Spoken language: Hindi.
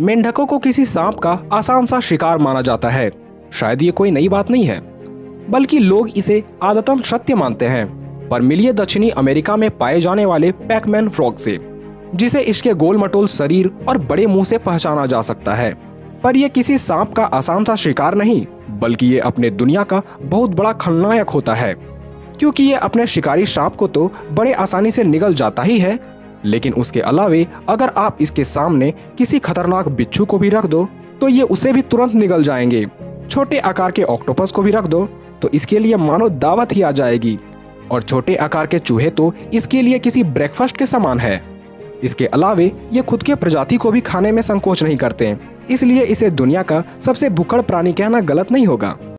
मेंढकों को किसी सांप का आसान सा शिकार माना जाता है। शायद ये कोई नई बात नहीं है, बल्कि लोग इसे आदतन सत्य मानते हैं। पर मिलिए दक्षिणी अमेरिका में पाए जाने वाले पैकमैन फ्रॉग से, जिसे इसके गोल मटोल शरीर और बड़े मुंह से पहचाना जा सकता है। पर यह किसी सांप का आसान सा शिकार नहीं, बल्कि ये अपने दुनिया का बहुत बड़ा खलनायक होता है, क्योंकि ये अपने शिकारी सांप को तो बड़े आसानी से निगल जाता ही है, लेकिन उसके अलावे अगर आप इसके सामने किसी खतरनाक बिच्छू को भी रख दो तो ये उसे भी तुरंत निगल जाएंगे। छोटे आकार के ऑक्टोपस को भी रख दो तो इसके लिए मानो दावत ही आ जाएगी, और छोटे आकार के चूहे तो इसके लिए किसी ब्रेकफास्ट के समान है। इसके अलावे ये खुद के प्रजाति को भी खाने में संकोच नहीं करते, इसलिए इसे दुनिया का सबसे भुक्कड़ प्राणी कहना गलत नहीं होगा।